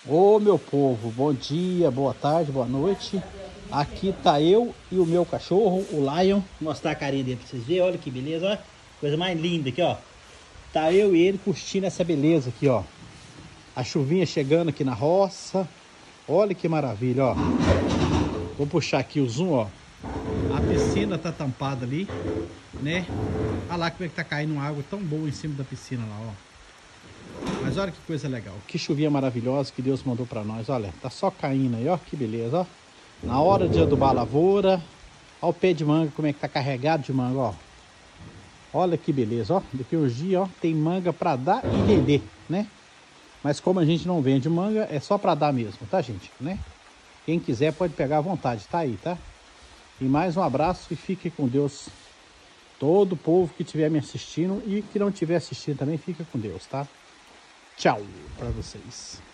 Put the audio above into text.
Ô meu povo, bom dia, boa tarde, boa noite. Aqui tá eu e o meu cachorro, o Lion. Vou mostrar a carinha dele pra vocês verem, olha que beleza, ó. Coisa mais linda aqui, ó. Tá eu e ele curtindo essa beleza aqui, ó. A chuvinha chegando aqui na roça. Olha que maravilha, ó. Vou puxar aqui o zoom, ó. A piscina tá tampada ali, né? Olha lá como é que tá caindo uma água tão boa em cima da piscina lá, ó. Mas olha que coisa legal, que chuvinha maravilhosa que Deus mandou pra nós. Olha, tá só caindo aí, ó, que beleza, ó. Na hora de adubar a lavoura. Ó o pé de manga, como é que tá carregado de manga, ó. Olha que beleza, ó. Daqui uns dias, ó, tem manga pra dar e vender, né? Mas como a gente não vende manga, é só pra dar mesmo, tá, gente, né? Quem quiser pode pegar à vontade, tá aí, tá? E mais um abraço e fique com Deus. Todo o povo que estiver me assistindo e que não estiver assistindo também, fica com Deus, tá? Tchau pra vocês.